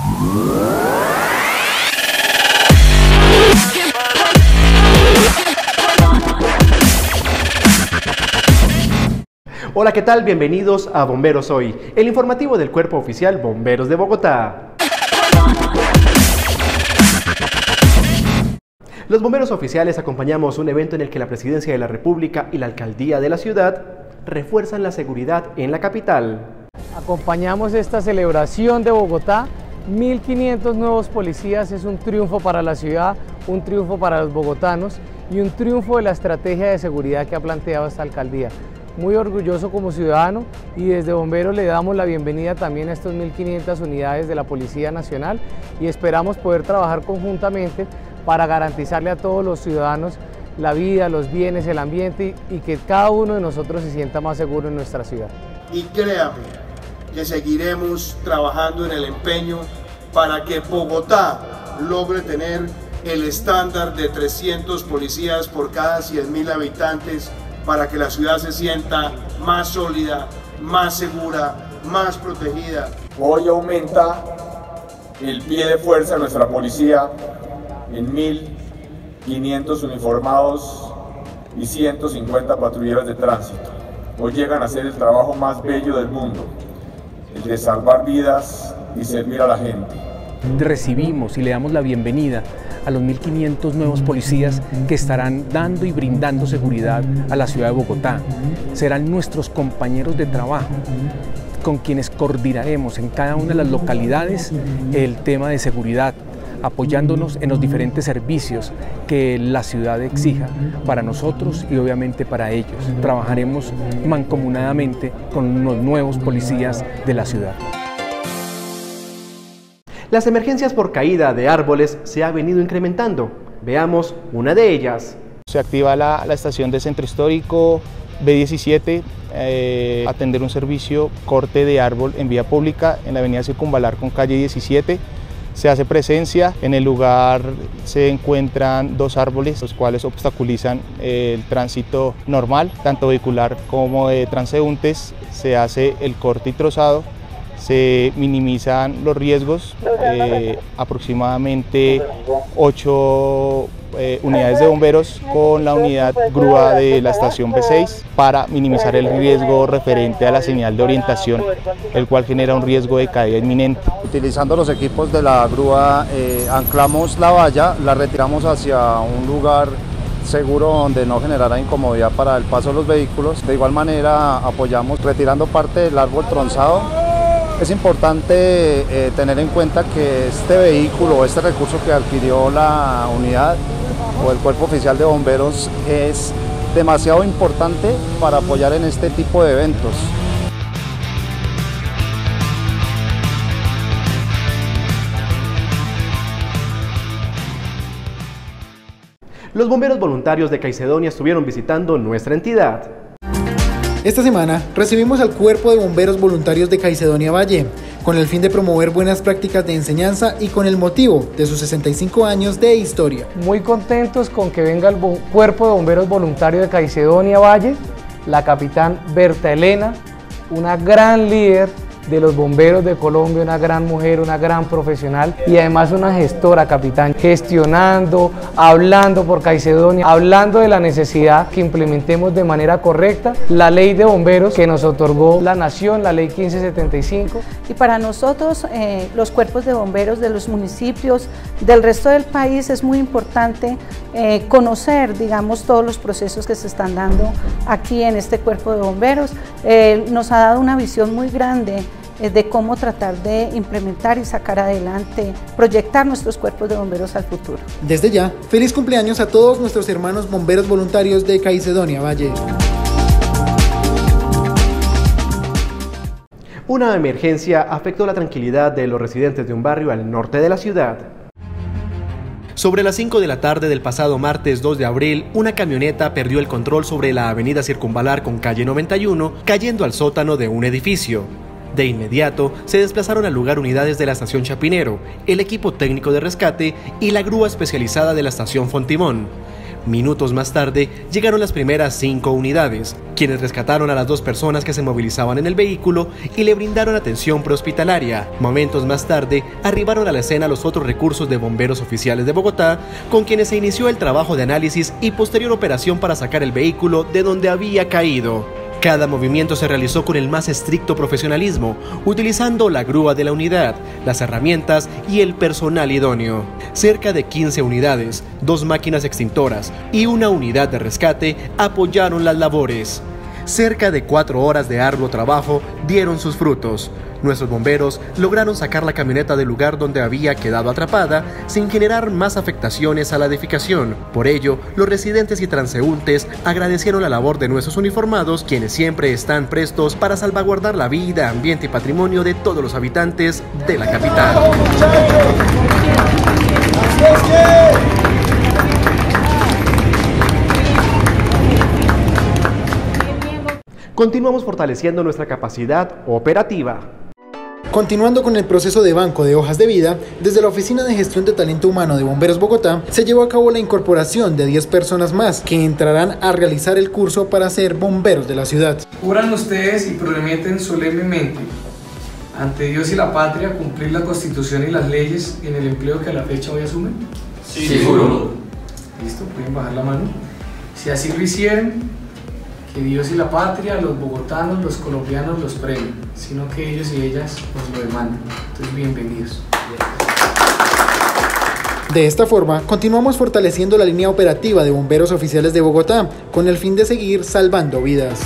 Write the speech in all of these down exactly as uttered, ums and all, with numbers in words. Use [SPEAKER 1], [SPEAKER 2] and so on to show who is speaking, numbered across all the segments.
[SPEAKER 1] Hola, ¿qué tal? Bienvenidos a Bomberos Hoy, el informativo del Cuerpo Oficial Bomberos de Bogotá. Los bomberos oficiales acompañamos un evento en el que la Presidencia de la República y la Alcaldía de la ciudad refuerzan la seguridad en la capital.
[SPEAKER 2] Acompañamos esta celebración de Bogotá. mil quinientos nuevos policías es un triunfo para la ciudad, un triunfo para los bogotanos y un triunfo de la estrategia de seguridad que ha planteado esta alcaldía. Muy orgulloso como ciudadano y desde Bomberos le damos la bienvenida también a estas mil quinientas unidades de la Policía Nacional y esperamos poder trabajar conjuntamente para garantizarle a todos los ciudadanos la vida, los bienes, el ambiente y que cada uno de nosotros se sienta más seguro en nuestra ciudad.
[SPEAKER 3] Y créame que seguiremos trabajando en el empeño para que Bogotá logre tener el estándar de trescientos policías por cada cien mil habitantes, para que la ciudad se sienta más sólida, más segura, más protegida.
[SPEAKER 4] Hoy aumenta el pie de fuerza de nuestra policía en mil quinientos uniformados y ciento cincuenta patrulleras de tránsito. Hoy llegan a hacer el trabajo más bello del mundo, el de salvar vidas y servir a la gente.
[SPEAKER 5] Recibimos y le damos la bienvenida a los mil quinientos nuevos policías que estarán dando y brindando seguridad a la ciudad de Bogotá. Serán nuestros compañeros de trabajo con quienes coordinaremos en cada una de las localidades el tema de seguridad, apoyándonos en los diferentes servicios que la ciudad exija para nosotros y obviamente para ellos. Trabajaremos mancomunadamente con los nuevos policías de la ciudad.
[SPEAKER 1] Las emergencias por caída de árboles se ha venido incrementando. Veamos una de ellas.
[SPEAKER 6] Se activa la, la estación de Centro Histórico B diecisiete, eh, atender un servicio corte de árbol en vía pública en la avenida Circunvalar con calle diecisiete. Se hace presencia, en el lugar se encuentran dos árboles, los cuales obstaculizan el tránsito normal, tanto vehicular como de transeúntes. Se hace el corte y trozado, se minimizan los riesgos, eh, aproximadamente ocho eh, unidades de bomberos con la unidad grúa de la estación B seis para minimizar el riesgo referente a la señal de orientación, el cual genera un riesgo de caída inminente.
[SPEAKER 7] Utilizando los equipos de la grúa, eh, anclamos la valla, la retiramos hacia un lugar seguro donde no generará incomodidad para el paso de los vehículos. De igual manera apoyamos retirando parte del árbol tronzado. Es importante eh, tener en cuenta que este vehículo, este recurso que adquirió la unidad o el Cuerpo Oficial de Bomberos es demasiado importante para apoyar en este tipo de eventos.
[SPEAKER 1] Los bomberos voluntarios de Caicedonia estuvieron visitando nuestra entidad.
[SPEAKER 8] Esta semana recibimos al Cuerpo de Bomberos Voluntarios de Caicedonia Valle, con el fin de promover buenas prácticas de enseñanza y con el motivo de sus sesenta y cinco años de historia.
[SPEAKER 2] Muy contentos con que venga el Cuerpo de Bomberos Voluntarios de Caicedonia Valle, la capitán Berta Elena, una gran líder de los bomberos de Colombia, una gran mujer, una gran profesional y además una gestora, capitán, gestionando, hablando por Caicedonia, hablando de la necesidad que implementemos de manera correcta la ley de bomberos que nos otorgó la nación, la ley quince setenta y cinco.
[SPEAKER 9] Y para nosotros, eh, los cuerpos de bomberos de los municipios, del resto del país, es muy importante eh, conocer, digamos, todos los procesos que se están dando aquí en este cuerpo de bomberos. Eh, nos ha dado una visión muy grande de cómo tratar de implementar y sacar adelante, proyectar nuestros cuerpos de bomberos al futuro.
[SPEAKER 8] Desde ya, feliz cumpleaños a todos nuestros hermanos bomberos voluntarios de Caicedonia Valle.
[SPEAKER 1] Una emergencia afectó la tranquilidad de los residentes de un barrio al norte de la ciudad. Sobre las cinco de la tarde del pasado martes dos de abril, una camioneta perdió el control sobre la avenida Circunvalar con calle noventa y uno, cayendo al sótano de un edificio. De inmediato se desplazaron al lugar unidades de la estación Chapinero, el equipo técnico de rescate y la grúa especializada de la estación Fontimón. Minutos más tarde, llegaron las primeras cinco unidades, quienes rescataron a las dos personas que se movilizaban en el vehículo y le brindaron atención prehospitalaria. Momentos más tarde, arribaron a la escena los otros recursos de bomberos oficiales de Bogotá, con quienes se inició el trabajo de análisis y posterior operación para sacar el vehículo de donde había caído. Cada movimiento se realizó con el más estricto profesionalismo, utilizando la grúa de la unidad, las herramientas y el personal idóneo. Cerca de quince unidades, dos máquinas extintoras y una unidad de rescate apoyaron las labores. Cerca de cuatro horas de arduo trabajo dieron sus frutos. Nuestros bomberos lograron sacar la camioneta del lugar donde había quedado atrapada sin generar más afectaciones a la edificación. Por ello, los residentes y transeúntes agradecieron la labor de nuestros uniformados, quienes siempre están prestos para salvaguardar la vida, ambiente y patrimonio de todos los habitantes de la capital. Continuamos fortaleciendo nuestra capacidad operativa.
[SPEAKER 8] Continuando con el proceso de banco de hojas de vida, desde la Oficina de Gestión de Talento Humano de Bomberos Bogotá se llevó a cabo la incorporación de diez personas más que entrarán a realizar el curso para ser bomberos de la ciudad.
[SPEAKER 2] Juran ustedes y prometen solemnemente ante Dios y la patria cumplir la Constitución y las leyes en el empleo que a la fecha hoy asumen.
[SPEAKER 10] Sí, sí, juro.
[SPEAKER 2] Listo, pueden bajar la mano. Si así lo hicieron, que Dios y la patria, los bogotanos, los colombianos los premien, sino que ellos y ellas nos lo demandan. Entonces, bienvenidos.
[SPEAKER 8] De esta forma, continuamos fortaleciendo la línea operativa de bomberos oficiales de Bogotá, con el fin de seguir salvando vidas.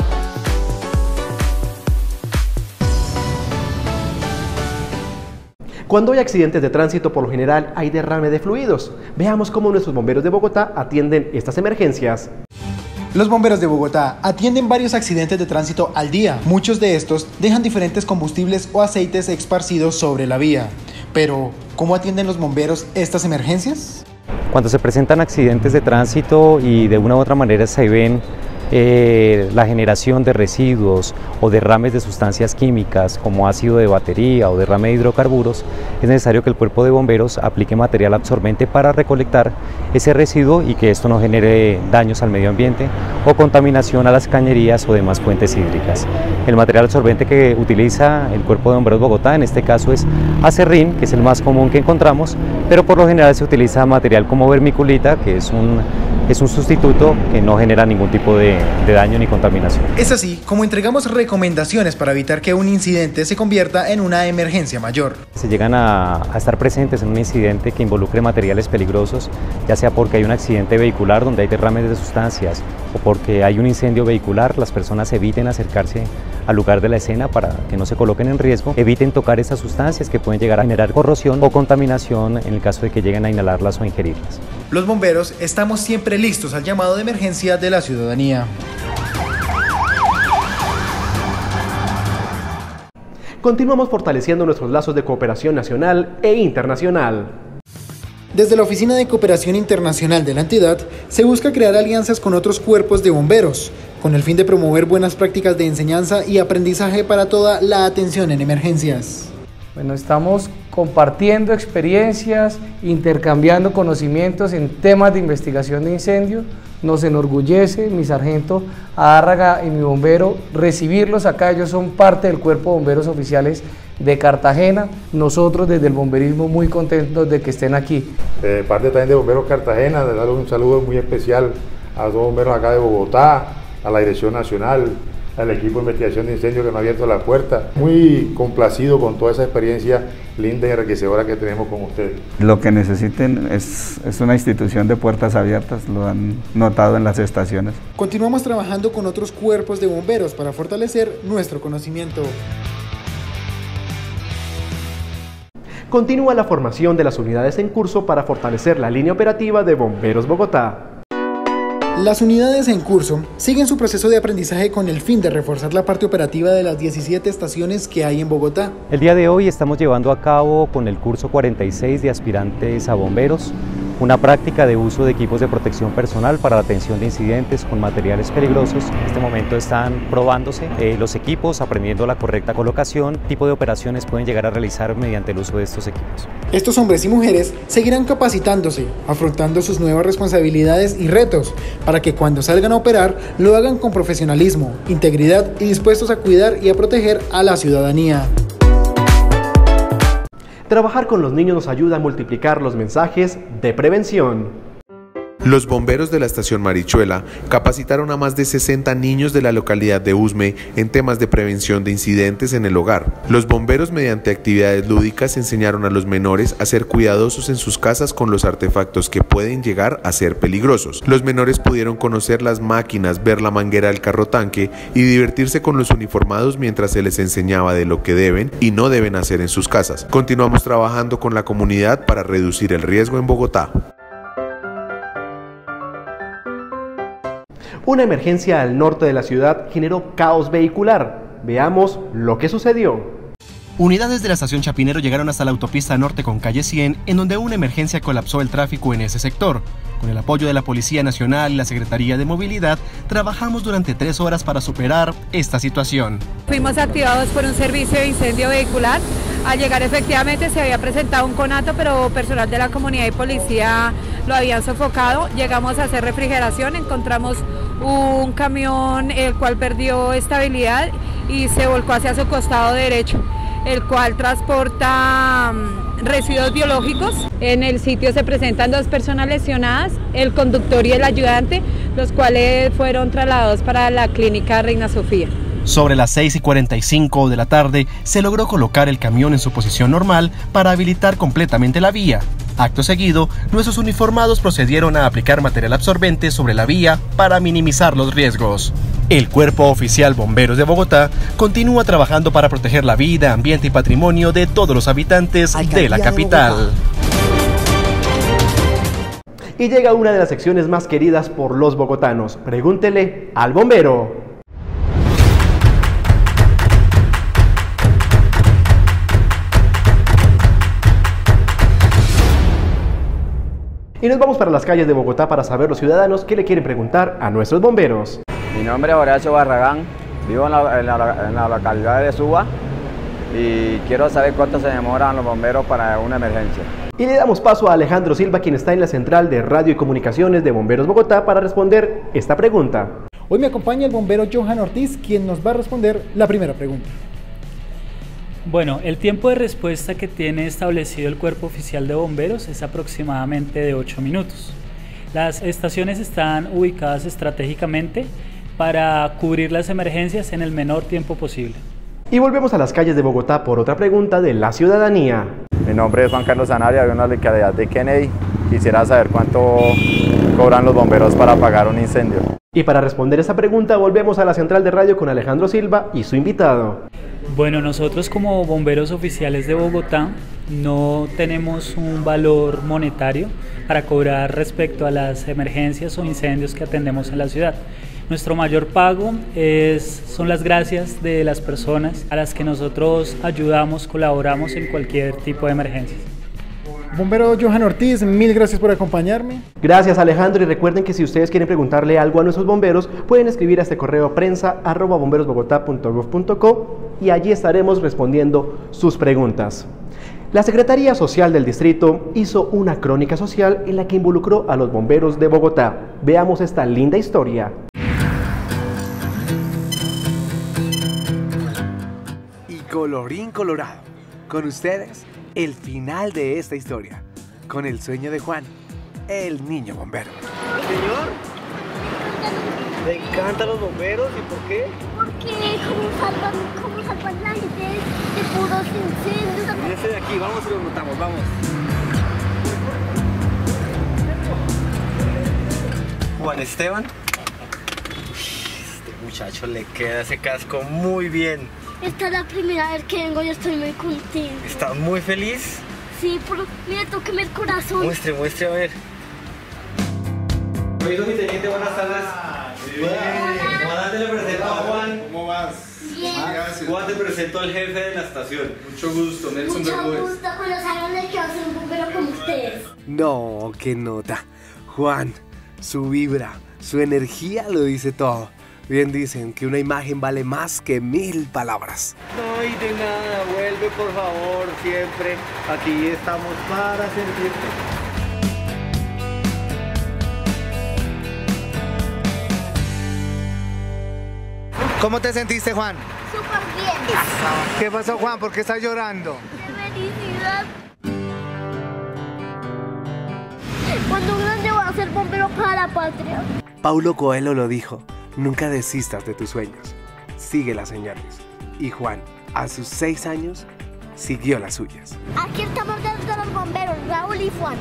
[SPEAKER 1] Cuando hay accidentes de tránsito, por lo general hay derrame de fluidos. Veamos cómo nuestros bomberos de Bogotá atienden estas emergencias.
[SPEAKER 8] Los bomberos de Bogotá atienden varios accidentes de tránsito al día. Muchos de estos dejan diferentes combustibles o aceites esparcidos sobre la vía. Pero, ¿cómo atienden los bomberos estas emergencias?
[SPEAKER 11] Cuando se presentan accidentes de tránsito y de una u otra manera se ven eh, la generación de residuos o derrames de sustancias químicas como ácido de batería o derrame de hidrocarburos, es necesario que el cuerpo de bomberos aplique material absorbente para recolectar ese residuo y que esto no genere daños al medio ambiente o contaminación a las cañerías o demás fuentes hídricas. El material absorbente que utiliza el Cuerpo de Bomberos Bogotá en este caso es acerrín, que es el más común que encontramos, pero por lo general se utiliza material como vermiculita, que es un, es un sustituto que no genera ningún tipo de, de daño ni contaminación.
[SPEAKER 8] Es así como entregamos recomendaciones para evitar que un incidente se convierta en una emergencia mayor.
[SPEAKER 11] Se llegan a, a estar presentes en un incidente que involucre materiales peligrosos, ya sea porque hay un accidente vehicular donde hay derrames de sustancias o porque hay un incendio vehicular, las personas eviten acercarse al lugar de la escena para que no se coloquen en riesgo, eviten tocar esas sustancias que pueden llegar a generar corrosión o contaminación en el caso de que lleguen a inhalarlas o ingerirlas.
[SPEAKER 8] Los bomberos estamos siempre listos al llamado de emergencia de la ciudadanía.
[SPEAKER 1] Continuamos fortaleciendo nuestros lazos de cooperación nacional e internacional.
[SPEAKER 8] Desde la Oficina de Cooperación Internacional de la entidad, se busca crear alianzas con otros cuerpos de bomberos, con el fin de promover buenas prácticas de enseñanza y aprendizaje para toda la atención en emergencias.
[SPEAKER 2] Bueno, estamos compartiendo experiencias, intercambiando conocimientos en temas de investigación de incendios. Nos enorgullece mi sargento Adárraga y mi bombero recibirlos acá. Ellos son parte del Cuerpo de Bomberos Oficiales de Cartagena. Nosotros desde el bomberismo muy contentos de que estén aquí.
[SPEAKER 12] De parte también de Bomberos Cartagena, de darles un saludo muy especial a los bomberos acá de Bogotá, a la Dirección Nacional, al equipo de investigación de incendios que nos ha abierto la puerta. Muy complacido con toda esa experiencia linda y enriquecedora que tenemos con ustedes.
[SPEAKER 13] Lo que necesiten es, es una institución de puertas abiertas, lo han notado en las estaciones.
[SPEAKER 8] Continuamos trabajando con otros cuerpos de bomberos para fortalecer nuestro conocimiento.
[SPEAKER 1] Continúa la formación de las unidades en curso para fortalecer la línea operativa de Bomberos Bogotá.
[SPEAKER 8] Las unidades en curso siguen su proceso de aprendizaje con el fin de reforzar la parte operativa de las diecisiete estaciones que hay en Bogotá.
[SPEAKER 11] El día de hoy estamos llevando a cabo con el curso cuarenta y seis de aspirantes a bomberos una práctica de uso de equipos de protección personal para la atención de incidentes con materiales peligrosos. En este momento están probándose eh, los equipos, aprendiendo la correcta colocación, qué tipo de operaciones pueden llegar a realizar mediante el uso de estos equipos.
[SPEAKER 8] Estos hombres y mujeres seguirán capacitándose, afrontando sus nuevas responsabilidades y retos, para que cuando salgan a operar lo hagan con profesionalismo, integridad y dispuestos a cuidar y a proteger a la ciudadanía.
[SPEAKER 1] Trabajar con los niños nos ayuda a multiplicar los mensajes de prevención.
[SPEAKER 10] Los bomberos de la estación Marichuela capacitaron a más de sesenta niños de la localidad de Usme en temas de prevención de incidentes en el hogar. Los bomberos, mediante actividades lúdicas, enseñaron a los menores a ser cuidadosos en sus casas con los artefactos que pueden llegar a ser peligrosos. Los menores pudieron conocer las máquinas, ver la manguera del carro tanque y divertirse con los uniformados mientras se les enseñaba de lo que deben y no deben hacer en sus casas. Continuamos trabajando con la comunidad para reducir el riesgo en Bogotá.
[SPEAKER 1] Una emergencia al norte de la ciudad generó caos vehicular. Veamos lo que sucedió. Unidades de la estación Chapinero llegaron hasta la autopista norte con calle cien, en donde una emergencia colapsó el tráfico en ese sector. Con el apoyo de la Policía Nacional y la Secretaría de Movilidad, trabajamos durante tres horas para superar esta situación.
[SPEAKER 14] Fuimos activados por un servicio de incendio vehicular. Al llegar efectivamente se había presentado un conato, pero personal de la comunidad y policía lo habían sofocado. Llegamos a hacer refrigeración, encontramos un camión el cual perdió estabilidad y se volcó hacia su costado derecho, el cual transporta um, residuos biológicos. En el sitio se presentan dos personas lesionadas, el conductor y el ayudante, los cuales fueron trasladados para la clínica Reina Sofía.
[SPEAKER 1] Sobre las seis y cuarenta y cinco de la tarde se logró colocar el camión en su posición normal para habilitar completamente la vía. Acto seguido, nuestros uniformados procedieron a aplicar material absorbente sobre la vía para minimizar los riesgos. El Cuerpo Oficial Bomberos de Bogotá continúa trabajando para proteger la vida, ambiente y patrimonio de todos los habitantes de la capital. Y llega una de las secciones más queridas por los bogotanos. Pregúntele al bombero. Y nos vamos para las calles de Bogotá para saber los ciudadanos qué le quieren preguntar a nuestros bomberos.
[SPEAKER 15] Mi nombre es Horacio Barragán, vivo en la, en la, en la localidad de Suba y quiero saber cuánto se demoran los bomberos para una emergencia.
[SPEAKER 1] Y le damos paso a Alejandro Silva, quien está en la central de Radio y Comunicaciones de Bomberos Bogotá, para responder esta pregunta.
[SPEAKER 8] Hoy me acompaña el bombero Johan Ortiz, quien nos va a responder la primera pregunta.
[SPEAKER 16] Bueno, el tiempo de respuesta que tiene establecido el Cuerpo Oficial de Bomberos es aproximadamente de ocho minutos. Las estaciones están ubicadas estratégicamente para cubrir las emergencias en el menor tiempo posible.
[SPEAKER 1] Y volvemos a las calles de Bogotá por otra pregunta de la ciudadanía.
[SPEAKER 17] Mi nombre es Juan Carlos Zanabria, de una localidad de Kennedy. Quisiera saber cuánto cobran los bomberos para apagar un incendio.
[SPEAKER 1] Y para responder esta pregunta volvemos a la central de radio con Alejandro Silva y su invitado.
[SPEAKER 16] Bueno, nosotros como bomberos oficiales de Bogotá no tenemos un valor monetario para cobrar respecto a las emergencias o incendios que atendemos en la ciudad. Nuestro mayor pago es, son las gracias de las personas a las que nosotros ayudamos, colaboramos en cualquier tipo de emergencias.
[SPEAKER 8] Bombero Johan Ortiz, mil gracias por acompañarme.
[SPEAKER 1] Gracias, Alejandro, y recuerden que si ustedes quieren preguntarle algo a nuestros bomberos, pueden escribir a este correo prensa arroba bomberosbogotá punto gov punto co y allí estaremos respondiendo sus preguntas. La Secretaría Social del Distrito hizo una crónica social en la que involucró a los bomberos de Bogotá. Veamos esta linda historia.
[SPEAKER 18] Y colorín colorado, con ustedes el final de esta historia, con el sueño de Juan, el niño bombero.
[SPEAKER 19] Señor, ¿le encantan los bomberos y por qué?
[SPEAKER 20] Porque como salvan, como salvan la gente de puros incendios.
[SPEAKER 19] Mírese de aquí, vamos y lo notamos, vamos. Juan Esteban. Este muchacho le queda ese casco muy bien.
[SPEAKER 20] Esta es la primera vez que vengo y estoy muy contenta.
[SPEAKER 19] ¿Estás muy feliz?
[SPEAKER 20] Sí, pero mire, tóqueme el corazón.
[SPEAKER 19] Muestre, muestre, a ver. Oiga, mi teniente, buenas tardes. Bien. Hola. ¿Cómo le presento a Juan?
[SPEAKER 20] ¿Cómo vas? Bien.
[SPEAKER 21] Gracias. Juan, te presento al jefe de la estación.
[SPEAKER 18] Mucho gusto, Nelson
[SPEAKER 20] Mucho
[SPEAKER 18] Bermúdez.
[SPEAKER 20] gusto conocer de que hacer un bombero como ustedes.
[SPEAKER 18] No, qué nota. Juan, su vibra, su energía lo dice todo. Bien dicen que una imagen vale más que mil palabras.
[SPEAKER 19] No, y de nada, vuelve por favor, siempre. Aquí estamos para servirte.
[SPEAKER 22] ¿Cómo te sentiste, Juan?
[SPEAKER 20] Súper bien.
[SPEAKER 22] ¿Qué pasó, Juan? ¿Por qué estás llorando?
[SPEAKER 20] ¡Qué felicidad! Cuando grande voy a ser bombero para la patria.
[SPEAKER 18] Paulo Coelho lo dijo, nunca desistas de tus sueños, sigue las señales. Y Juan, a sus seis años, siguió las suyas.
[SPEAKER 20] Aquí estamos dentro de los bomberos, Raúl y Juan.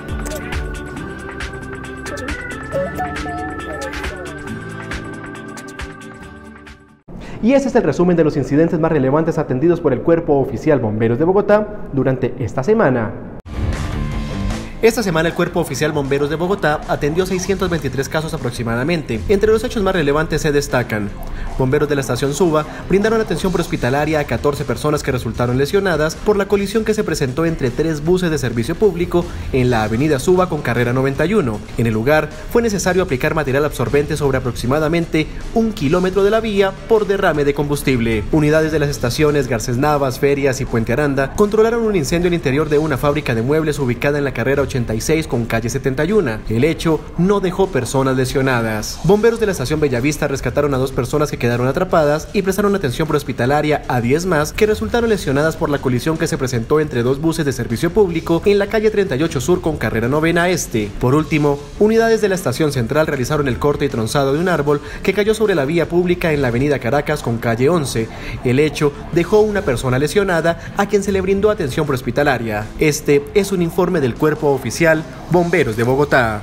[SPEAKER 1] Y ese es el resumen de los incidentes más relevantes atendidos por el Cuerpo Oficial Bomberos de Bogotá durante esta semana. Esta semana el Cuerpo Oficial Bomberos de Bogotá atendió seiscientos veintitrés casos aproximadamente. Entre los hechos más relevantes se destacan: bomberos de la estación Suba brindaron atención prehospitalaria a catorce personas que resultaron lesionadas por la colisión que se presentó entre tres buses de servicio público en la avenida Suba con carrera noventa y uno. En el lugar fue necesario aplicar material absorbente sobre aproximadamente un kilómetro de la vía por derrame de combustible. Unidades de las estaciones Garcés Navas, Ferias y Puente Aranda controlaron un incendio al interior de una fábrica de muebles ubicada en la carrera ochenta y seis con calle setenta y uno. El hecho no dejó personas lesionadas. Bomberos de la estación Bellavista rescataron a dos personas que quedaron atrapadas y prestaron atención prehospitalaria a diez más que resultaron lesionadas por la colisión que se presentó entre dos buses de servicio público en la calle treinta y ocho Sur con carrera novena Este. Por último, unidades de la estación central realizaron el corte y tronzado de un árbol que cayó sobre la vía pública en la avenida Caracas con calle once. El hecho dejó una persona lesionada a quien se le brindó atención prehospitalaria. Este es un informe del Cuerpo Oficial Bomberos de Bogotá.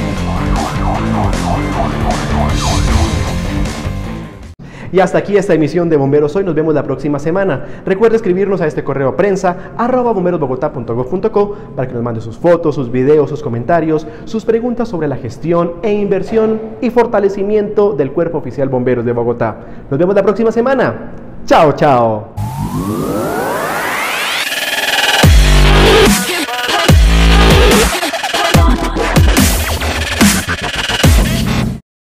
[SPEAKER 1] Y hasta aquí esta emisión de Bomberos Hoy. Nos vemos la próxima semana. Recuerda escribirnos a este correo prensa arroba bomberosbogotá punto gob punto co para que nos mande sus fotos, sus videos, sus comentarios, sus preguntas sobre la gestión e inversión y fortalecimiento del Cuerpo Oficial Bomberos de Bogotá. Nos vemos la próxima semana. Chao, chao.